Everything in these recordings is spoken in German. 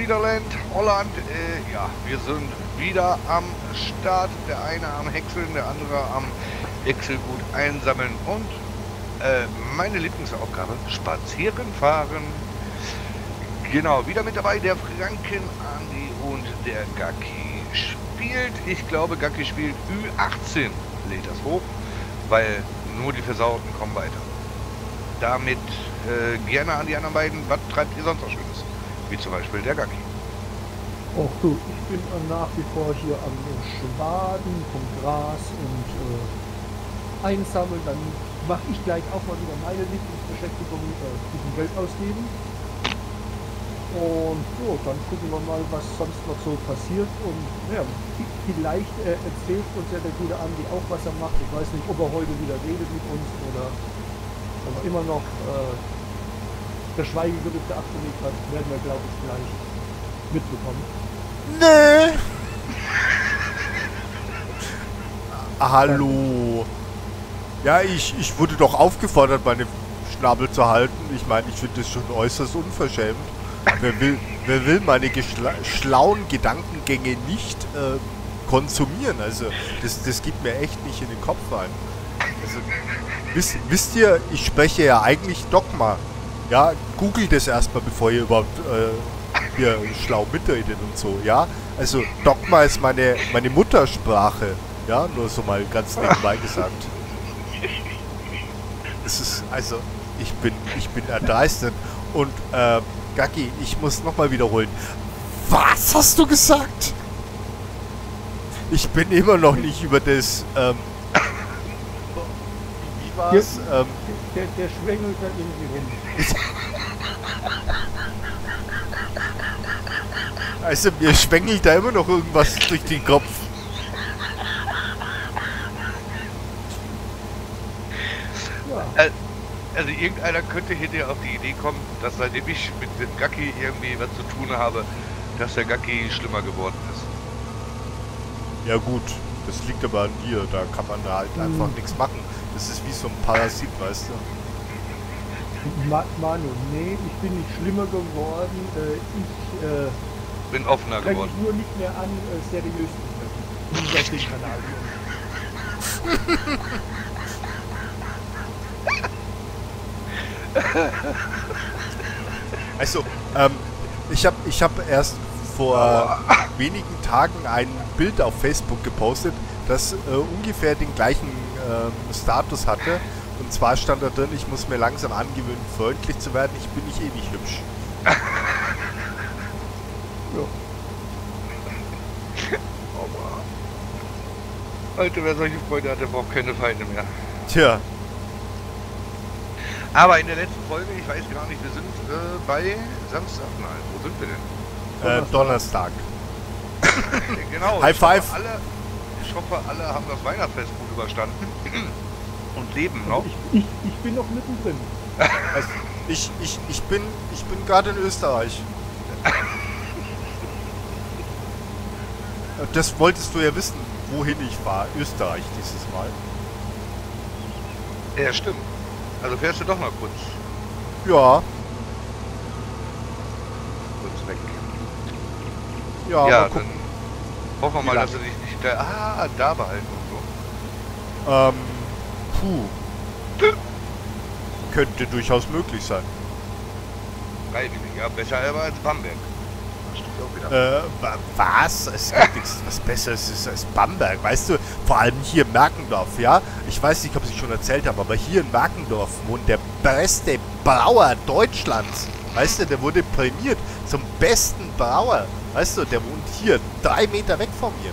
Niederland, Holland. Ja, wir sind wieder am Start. Der eine am Häckseln, der andere am Wechselgut einsammeln und meine Lieblingsaufgabe, spazieren fahren. Genau, wieder mit dabei der Franken, Andi und der Gacki spielt. Ich glaube, Gacki spielt Ü18, lädt das hoch, weil nur die Versauten kommen weiter. Damit gerne an die anderen beiden, was treibt ihr sonst noch Schönes? Wie zum Beispiel der Gacki. Och du, ich bin nach wie vor hier am Schwaden vom Gras und einsammeln. Dann mache ich gleich auch mal wieder meine Lieblingsbeschäftigung, bisschen Geld ausgeben. Und so, dann gucken wir mal, was sonst noch so passiert. Und ja, vielleicht erzählt uns ja der gute Andi auch, was er macht. Ich weiß nicht, ob er heute wieder redet mit uns oder ob er immer noch der Schweigegelübde abgelegt hat. Werden wir, glaube ich, gleich mitbekommen. Nee. Hallo. Ja, ich wurde doch aufgefordert, meine Schnabel zu halten. Ich meine, ich finde das schon äußerst unverschämt. Wer will meine schlauen Gedankengänge nicht konsumieren? Also, das geht mir echt nicht in den Kopf rein. Also, wisst ihr, ich spreche ja eigentlich Dogma. Ja, googelt das erstmal, bevor ihr überhaupt hier schlau mitredet und so, ja? Also, Dogma ist meine Muttersprache. Ja, nur so mal ganz nebenbei gesagt. Es ist, also, ich bin erdreistet. Und, Gacki, ich muss nochmal wiederholen. Was hast du gesagt? Ich bin immer noch nicht über das, wie war's? Der schwängelt da irgendwie rum. Also, mir schwängelt da immer noch irgendwas durch den Kopf. Ja. Also irgendeiner könnte hinterher auf die Idee kommen, dass seitdem ich mit dem Gacki irgendwie was zu tun habe, dass der Gacki schlimmer geworden ist. Ja gut, das liegt aber an dir, da kann man halt einfach nichts machen. Das ist wie so ein Parasit, weißt du. Manu, nee, ich bin nicht schlimmer geworden. Ich Bin offener kann geworden. mich nur nicht mehr an seriös sprechen. Den Kanal hier. Also, ich hab erst vor wenigen Tagen ein Bild auf Facebook gepostet, das ungefähr den gleichen Status hatte. Und zwar stand da drin, ich muss mir langsam angewöhnen, freundlich zu werden. Ich bin nicht nicht hübsch. Ja. Alter, wer solche Freunde hat, der braucht keine Feinde mehr. Tja. Aber in der letzten Folge, ich weiß gar nicht, wir sind bei Samstag. Nein, wo sind wir denn? Donnerstag. Genau. High five. Ich hoffe, alle haben das Weihnachtsfest gut überstanden und leben noch. Ich bin noch mittendrin. Also, ich bin gerade in Österreich. Das wolltest du ja wissen, wohin ich fahre. Österreich dieses Mal. Ja, stimmt. Also fährst du doch mal kurz Ja. weg. Ja, Ja, mal gucken. dann hoffen wir mal, Wie dass du dich nicht da behalten und so. Puh. Könnte durchaus möglich sein. Freiwillig, ja, besser aber als Bamberg. Das stimmt auch wieder. Was? Es gibt nichts, was Besseres ist als Bamberg, weißt du? Vor allem hier in Merkendorf, ja? Ich weiß nicht, ob ich schon erzählt habe, aber hier in Merkendorf wohnt der beste Brauer Deutschlands. Weißt du, der wurde prämiert zum besten Brauer. Weißt du, der wohnt hier 3 Meter weg von mir.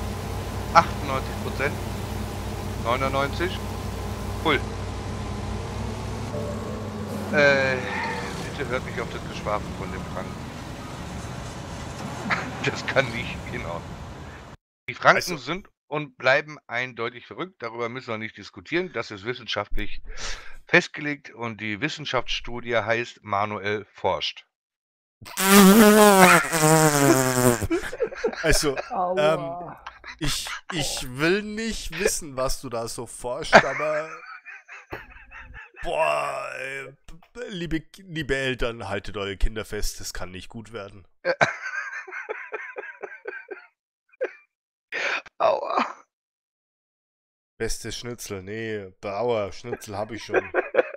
98%? 99? Cool. Bitte hört nicht auf das Geschwafel von dem Franken. Das kann nicht, genau. Die Franken sind und bleiben eindeutig verrückt. Darüber müssen wir nicht diskutieren. Das ist wissenschaftlich festgelegt und die Wissenschaftsstudie heißt Manuel forscht. Also, Aua. ich will nicht wissen, was du da so forschst, aber boah, liebe Eltern, haltet eure Kinder fest, das kann nicht gut werden. Beste Schnitzel. Nee, Brauer Schnitzel habe ich schon.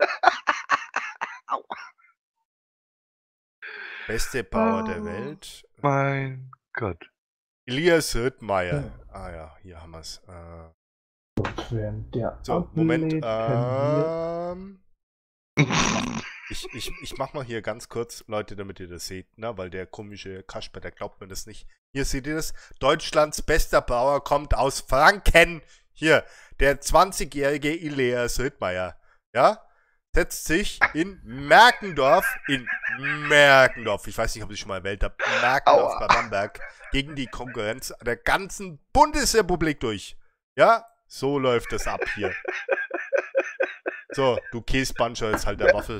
Beste Bauer der Welt. Mein Gott. Elias Rittmeier. Ah ja, hier haben wir es. Während der So, Moment. ablädt, Ich mach mal hier ganz kurz, Leute, damit ihr das seht, ne? Weil der komische Kasper, der glaubt mir das nicht. Hier seht ihr das. Deutschlands bester Bauer kommt aus Franken. Hier, der 20-jährige Elias Rittmeier. Ja? Setzt sich in Merkendorf, ich weiß nicht, ob ich schon mal erwähnt habe, Merkendorf bei Bamberg, gegen die Konkurrenz der ganzen Bundesrepublik durch. Ja? So läuft das ab hier. So, du Käsebancher, jetzt halt der Waffel.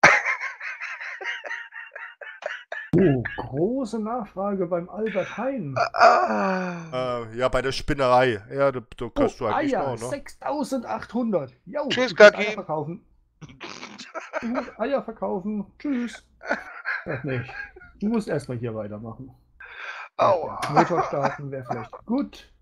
Oh, große Nachfrage beim Albert Heijn. Ja, bei der Spinnerei. Ja, da kannst du eigentlich Eier, noch, ne? 6.800. Jo, Tschüss, ich will Gaki. Eier verkaufen. Ich muss Eier verkaufen. Tschüss. Ach nicht. Du musst erstmal hier weitermachen. Aua. Motor starten wäre vielleicht gut.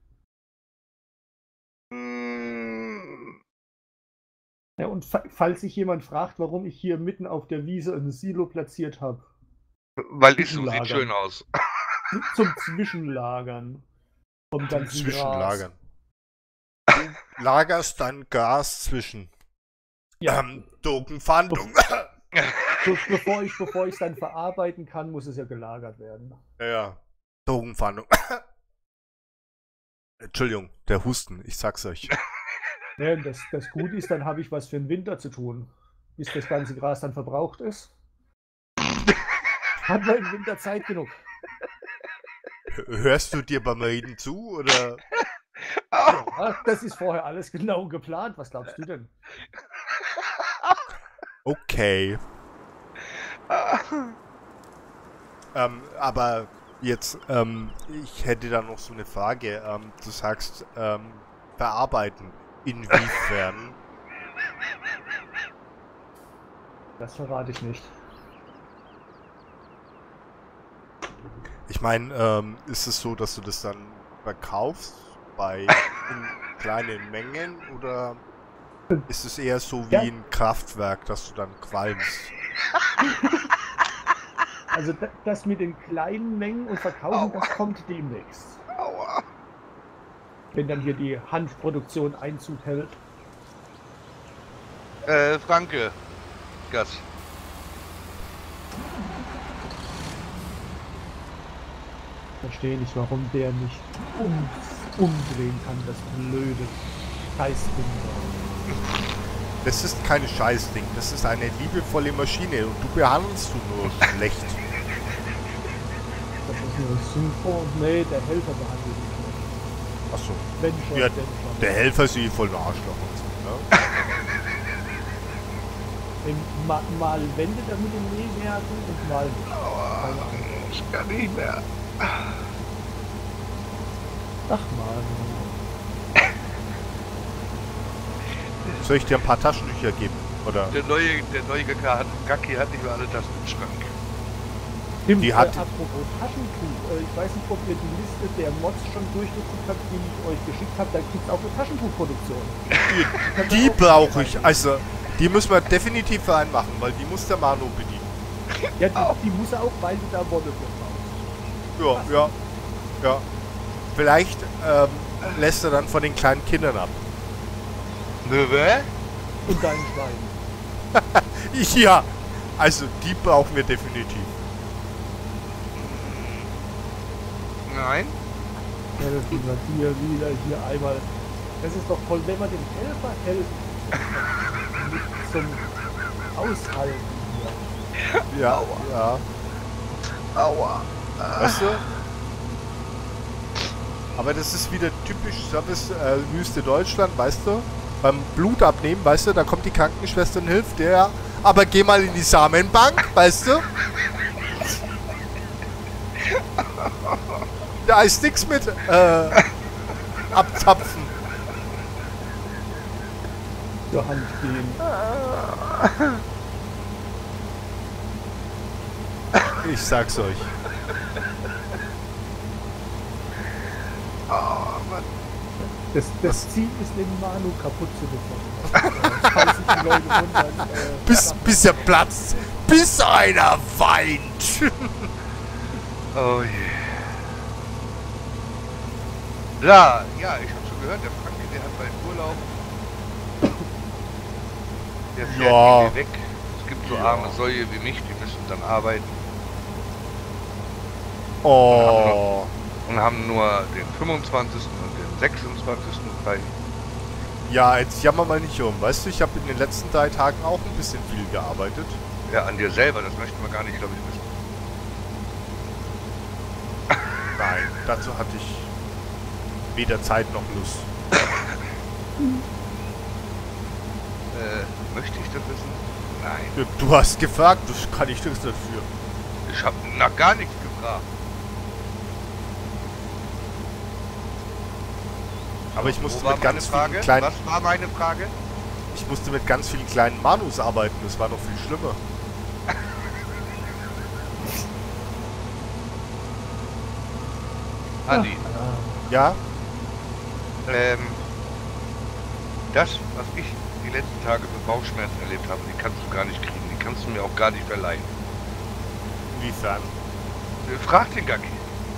Ja, und falls sich jemand fragt, warum ich hier mitten auf der Wiese ein Silo platziert habe. Weil ich so sieht Zwischenlagern. schön aus. Zum Zwischenlagern. Vom ganzen Zwischenlagern. Du lagerst dein Gas zwischen. Ja. Drogenfahndung. So, bevor ich es dann verarbeiten kann, muss es ja gelagert werden. Ja. Drogenfahndung. Entschuldigung, der Husten, ich sag's euch. Ja, das Gute ist, dann habe ich was für den Winter zu tun. Bis das ganze Gras dann verbraucht ist. Hat man im Winter Zeit genug. Hörst du dir beim Reden zu, oder? Ja, das ist vorher alles genau geplant. Was glaubst du denn? Okay. Aber jetzt, ich hätte da noch so eine Frage. Du sagst, verarbeiten. Inwiefern? Das verrate ich nicht. Ich meine, ist es so, dass du das dann verkaufst in kleinen Mengen, oder ist es eher so wie ein Kraftwerk, dass du dann qualmst? Also das mit den kleinen Mengen und Verkaufen, das kommt demnächst. Aua. Wenn dann hier die Hanfproduktion Einzug hält. Franke. Gas. Verstehe nicht, warum der nicht umdrehen kann, das blöde Scheißding. Das ist kein Scheißding, das ist eine liebevolle Maschine und du behandelst du nur schlecht. Das ist nur super. Nee, der Helfer behandelt ihn schlecht. Achso. Wenn schon, Ja, denn schon. der Helfer ist voll ein Arschloch und so, ne? Mal wendet er mit den Mähwerken und mal nicht. Aua. Keine Ahnung. Ich kann nicht mehr. Ach mal. Soll ich dir ein paar Taschentücher geben? Oder? Der neue Gacki hat nicht mehr alle Taschen im Schrank. Stimmt, Die hat- apropos Taschentuch. Ich weiß nicht, ob ihr die Liste der Mods schon durchgeguckt habt, die ich euch geschickt habe. Da gibt es auch eine Taschentuchproduktion. Die brauche ich, also die müssen wir definitiv reinmachen, weil die muss der Manu bedienen. Ja, die muss er auch, weil du da Wolle für brauchst. Ja. Vielleicht lässt er dann von den kleinen Kindern ab. Ne, wer? Und deinen Schwein. Ja, also die brauchen wir definitiv. Nein? Helfen wir dir wieder hier einmal. Das ist doch toll, wenn man dem Helfer hilft. Mit zum Aushalten hier. Ja, ja. Aua. Weißt du? Aber das ist wieder typisch Service Wüste Deutschland, weißt du? Beim Blut abnehmen, weißt du, da kommt die Krankenschwester und hilft dir. Aber geh mal in die Samenbank, weißt du? Da ist nichts mit abzapfen. Zur Hand gehen. Ich sag's euch. Oh, Mann. Das Ziel ist, den Manu kaputt zu bekommen. Falls sich die Leute wundern. Bis er platzt. Bis einer weint. Oh je. Ja, ich habe schon gehört, der Frankie, der hat bald Urlaub. Der fährt Ja. irgendwie weg. Es gibt so arme Säue wie mich, die müssen dann arbeiten Oh. und haben nur den 25. und den 26. frei. Ja, jetzt jammer mal nicht um. Weißt du, ich habe in den letzten 3 Tagen auch ein bisschen viel gearbeitet. Ja, an dir selber, das möchten wir gar nicht, glaube ich, wissen. Nein, dazu hatte ich weder Zeit noch Lust. Möchte ich das wissen? Nein. Du hast gefragt, das kann ich nichts dafür. Ich habe nach gar nichts gefragt. Aber ich musste Wo war mit ganz meine Frage? vielen kleinen... Was war meine Frage? Ich musste mit ganz vielen kleinen Manus arbeiten. Das war noch viel schlimmer. Andi, Ja? das, was ich die letzten Tage für Bauchschmerzen erlebt habe, die kannst du gar nicht kriegen. Die kannst du mir auch gar nicht verleihen. Inwiefern? Frag den Gacki.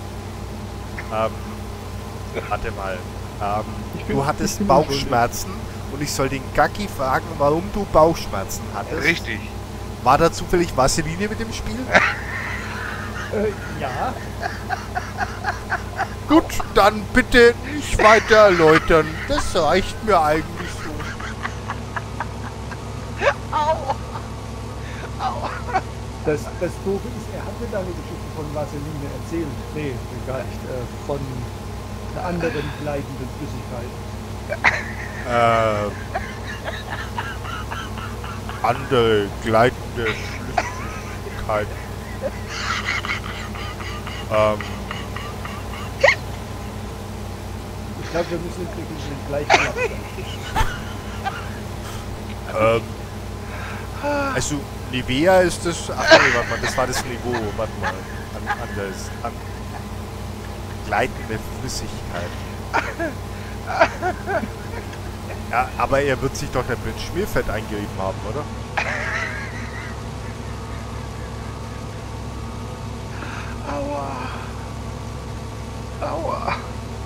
Warte mal. Ich bin- Du ich hattest bin Bauchschmerzen und ich soll den Gacki fragen, warum du Bauchschmerzen hattest. Richtig. War da zufällig Vaseline mit dem Spiel? Ja, Gut, dann bitte nicht weiter erläutern. Das reicht mir eigentlich so. das Doofe ist, er hat mir da eine Geschichte von Vaseline erzählt. Nee, gar nicht. Von einer anderen gleitenden Flüssigkeit. Andere gleitende Flüssigkeit. Ich glaube, wir müssen wirklich den gleichen Abstand. Also Nivea ist das. Ach nee, warte mal, das war das Niveau. Warte mal. An gleitende Flüssigkeit. Ja, aber er wird sich doch nicht mit Schmierfett eingerieben haben, oder? Aua.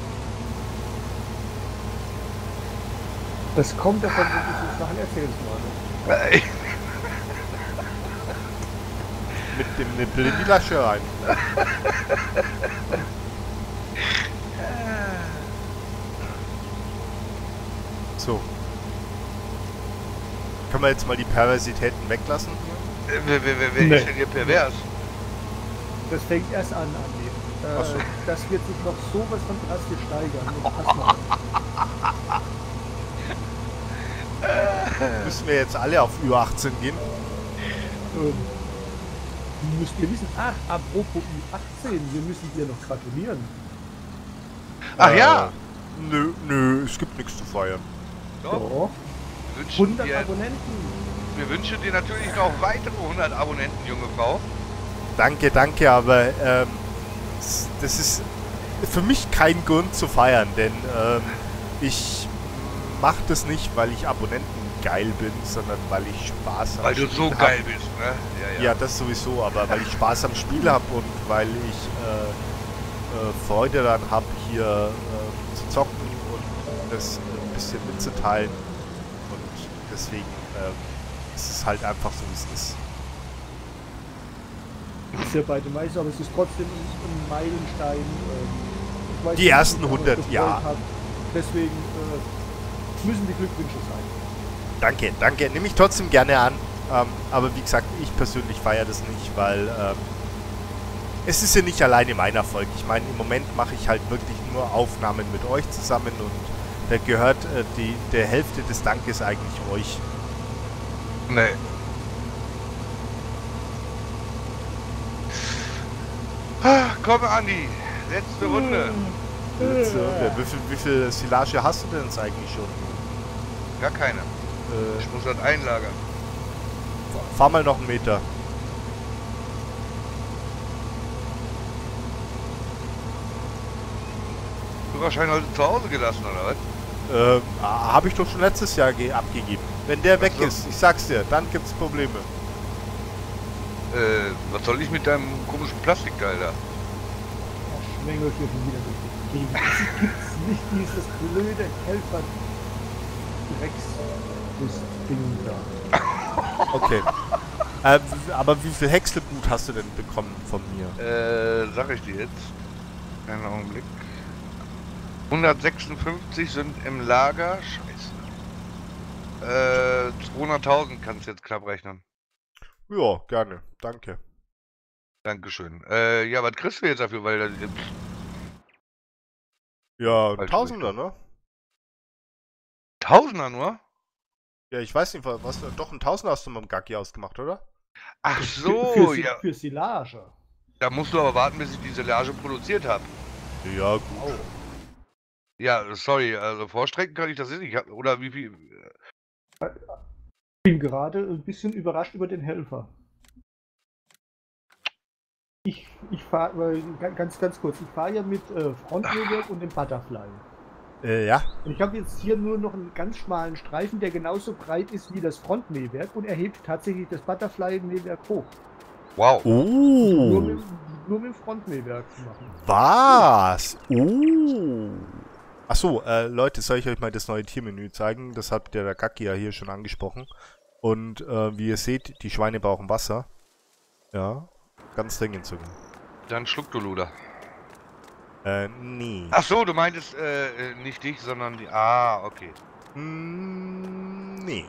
Das kommt davon, wenn du so Sachen erzählst, Manu. Mit dem Nippel in die Lasche rein. So. Können wir jetzt mal die Perversitäten weglassen? Wer Nee. ist denn hier pervers? Das fängt erst an, Andi. Ach so. Das wird sich noch sowas von drastisch steigern. Und pass mal auf. Müssen wir jetzt alle auf Ü18 gehen? Müsst ihr wissen, apropos Ü18, wir müssen dir noch gratulieren. Ach ja. Nö, es gibt nichts zu feiern. Doch. So, Wir wünschen 100 dir, Abonnenten. wir wünschen dir natürlich noch weitere 100 Abonnenten, junge Frau. Danke, aber das ist für mich kein Grund zu feiern, denn ich mache das nicht, weil ich Abonnenten geil bin, sondern weil ich Spaß am Weil du so Spiel geil hab. bist, ne? Ja, das sowieso, aber weil ich Spaß am Spiel habe und weil ich Freude daran habe, hier zu zocken und das ein bisschen mitzuteilen. Und deswegen ist es halt einfach so, wie es ist. Ist ja beide meist, aber es ist trotzdem ein Meilenstein. Ich weiß Die nicht, ersten ob ich 100, mich ja. gefreut hab. Deswegen müssen die Glückwünsche sein. Danke, nehme ich trotzdem gerne an. Aber wie gesagt, ich persönlich feiere das nicht, weil es ist ja nicht alleine mein Erfolg. Ich meine, im Moment mache ich halt wirklich nur Aufnahmen mit euch zusammen und da gehört der Hälfte des Dankes eigentlich euch. Nee. Komm, Andi. Letzte Runde. Wie viel Silage hast du denn jetzt eigentlich schon? Gar keine. Ich muss das einlagern. Fahr mal noch einen Meter. Führerschein heute zu Hause gelassen, oder was? Habe ich doch schon letztes Jahr abgegeben. Wenn der weg ist, ich sag's dir, dann gibt's Probleme. Was soll ich mit deinem komischen Plastikteil da? Er schwängelt hier schon wieder durch die Gegend. Es gibt's nicht dieses blöde Helfer-Drecks-Ding da. Okay. Aber wie viel Häckselgut hast du denn bekommen von mir? Sag ich dir jetzt. Einen Augenblick. 156 sind im Lager. Scheiße. 200.000 kannst du jetzt knapp rechnen. Ja, gerne. Danke. Dankeschön. Ja, was kriegst du jetzt dafür? Weil Ja, ein Tausender, ne? Tausender nur? Ja, ich weiß nicht, was doch ein Tausender hast du mit dem Gacki ausgemacht, oder? Ach so, ja. Für Silage. Da musst du aber warten, bis ich die Silage produziert habe. Ja, gut. Oh. Ja, sorry, also vorstrecken kann ich das nicht. Oder wie viel? Ich bin gerade ein bisschen überrascht über den Helfer. Ich fahre, ganz kurz, ich fahre ja mit Frontwheelwerk und dem Butterfly. Ja. Und ich habe jetzt hier nur noch einen ganz schmalen Streifen, der genauso breit ist wie das Frontmähwerk und er hebt tatsächlich das Butterfly-Mähwerk hoch. Wow. Oh. Nur mit dem Frontmähwerk zu machen. Was? Oh. Achso, Leute, soll ich euch mal das neue Tiermenü zeigen? Das hat der Gacki ja hier schon angesprochen. Und wie ihr seht, die Schweine brauchen Wasser. Ja, ganz dringend sogar. Dann schluck du, Luder. Nee. Ach so, du meintest nicht dich, sondern die... Ah, okay. Nee.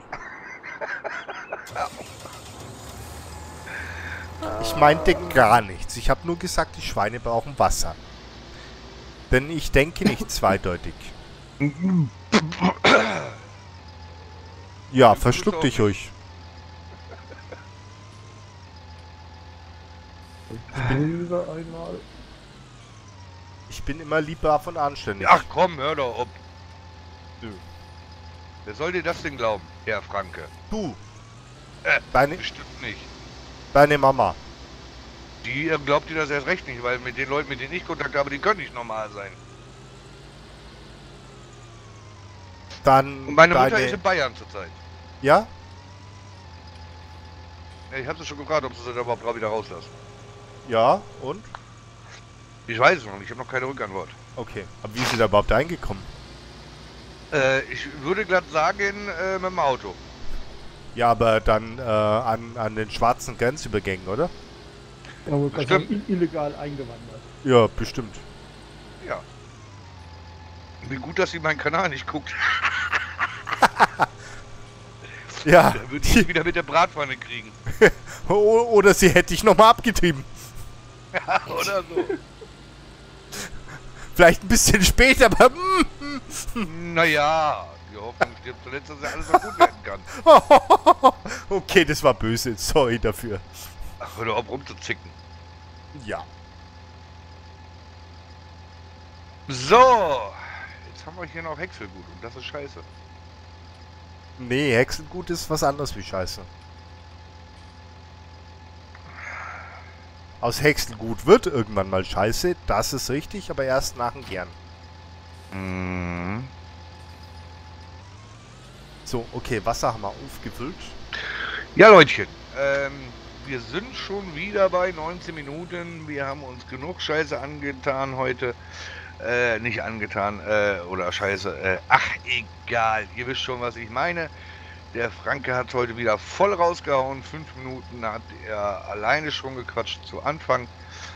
Ich meinte gar nichts. Ich habe nur gesagt, die Schweine brauchen Wasser. Denn ich denke nicht zweideutig. Ja, verschluck dich ruhig. Einmal. Ich bin immer lieber und anständig. Ach komm, hör doch auf. Wer soll dir das denn glauben, Herr Franke? Du. Bestimmt nicht. Deine Mama. Die glaubt dir das erst recht nicht, weil mit den Leuten, mit denen ich Kontakt habe, die können nicht normal sein. Dann Und meine Mutter ist in Bayern zurzeit. Ja? Ja, ich habe sie schon gefragt, ob sie das überhaupt wieder rauslassen. Ja, und? Ich weiß es noch nicht, ich habe noch keine Rückantwort. Okay, aber wie ist sie da überhaupt eingekommen? Ich würde glatt sagen, mit dem Auto. Ja, aber dann an den schwarzen Grenzübergängen, oder? Ja, bestimmt. Illegal eingewandert. Ja, bestimmt. Ja. Wie gut, dass sie meinen Kanal nicht guckt. Ja. Da würde ich wieder mit der Bratpfanne kriegen. Oder sie hätte ich nochmal abgetrieben. Ja, oder so. Vielleicht ein bisschen später, aber... Naja, die Hoffnung stirbt zuletzt, dass ja alles noch gut werden kann. Okay, das war böse. Sorry dafür. Ach, hör doch auf rumzuzicken. Ja. So. Jetzt haben wir hier noch Häckselgut und das ist scheiße. Nee, Hexengut ist was anderes wie Scheiße. Aus Hexengut wird irgendwann mal Scheiße, das ist richtig, aber erst nach dem Gern. Mhm. So, okay, Wasser haben wir aufgefüllt. Ja, Leutchen, wir sind schon wieder bei 19 Minuten. Wir haben uns genug Scheiße angetan heute. Nicht angetan, oder Scheiße. Ach, egal. Ihr wisst schon, was ich meine. Der Franke hat heute wieder voll rausgehauen. 5 Minuten hat er alleine schon gequatscht zu Anfang.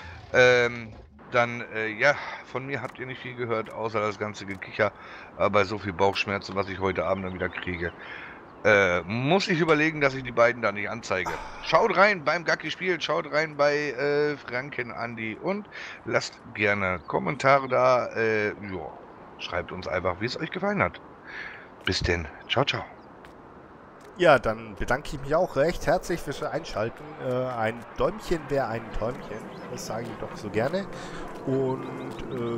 Dann, ja, von mir habt ihr nicht viel gehört, außer das ganze Gekicher. Aber bei so viel Bauchschmerzen, was ich heute Abend dann wieder kriege, muss ich überlegen, dass ich die beiden da nicht anzeige. Schaut rein beim Gacki spielt, schaut rein bei Franken Andi und lasst gerne Kommentare da. Ja, schreibt uns einfach, wie es euch gefallen hat. Bis denn. Ciao, ciao. Ja, dann bedanke ich mich auch recht herzlich fürs Einschalten. Ein Däumchen wäre ein Träumchen. Das sage ich doch so gerne. Und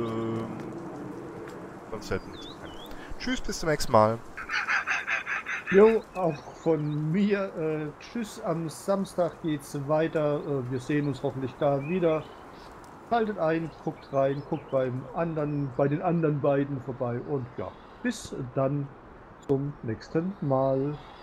sonst fällt mir nichts mehr ein. Tschüss, bis zum nächsten Mal. Jo, auch von mir. Tschüss, am Samstag geht's weiter. Wir sehen uns hoffentlich da wieder. Schaltet ein, guckt rein, guckt bei den anderen beiden vorbei und ja, bis dann zum nächsten Mal.